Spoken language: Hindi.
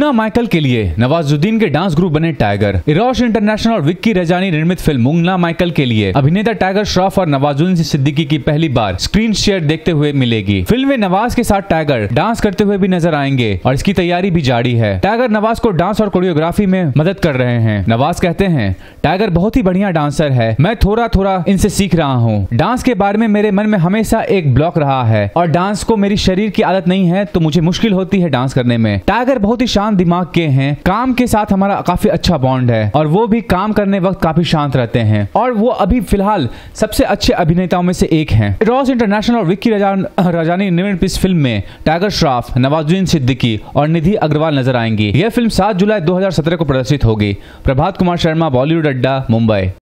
मुन्ना माइकल के लिए नवाजुद्दीन के डांस ग्रुप बने टाइगर। इरोश इंटरनेशनल और विक्की रजानी निर्मित फिल्म मुन्ना माइकल के लिए अभिनेता टाइगर श्रॉफ और नवाजुद्दीन सिद्दीकी की पहली बार स्क्रीन शेयर देखते हुए मिलेगी। फिल्म में नवाज के साथ टाइगर डांस करते हुए भी नजर आएंगे और इसकी तैयारी भी जारी है। टाइगर नवाज को डांस और कोरियोग्राफी में मदद कर रहे हैं। नवाज कहते हैं, टाइगर बहुत ही बढ़िया डांसर है, मैं थोड़ा थोड़ा इनसे सीख रहा हूँ। डांस के बारे में मेरे मन में हमेशा एक ब्लॉक रहा है और डांस को मेरी शरीर की आदत नहीं है तो मुझे मुश्किल होती है डांस करने में। टाइगर बहुत ही शांत दिमाग के हैं, काम के साथ हमारा काफी अच्छा बॉन्ड है और वो भी काम करने वक्त काफी शांत रहते हैं और वो अभी फिलहाल सबसे अच्छे अभिनेताओं में से एक हैं। रॉस इंटरनेशनल और विक्की रजानी निर्मित इस फिल्म में टाइगर श्रॉफ, नवाजुद्दीन सिद्दीकी और निधि अग्रवाल नजर आएंगी। यह फिल्म 7 जुलाई 2017 को प्रदर्शित होगी। प्रभात कुमार शर्मा, बॉलीवुड अड्डा, मुंबई।